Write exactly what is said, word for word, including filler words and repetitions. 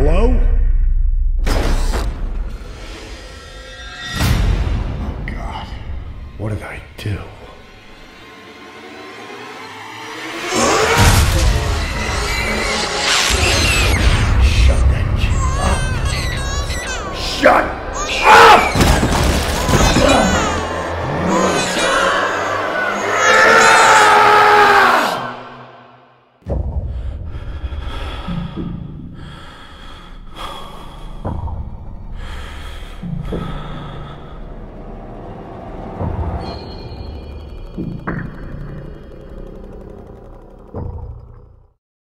Hello? Oh, God. What did I do? Shut that shit up. Shut up! Thank you.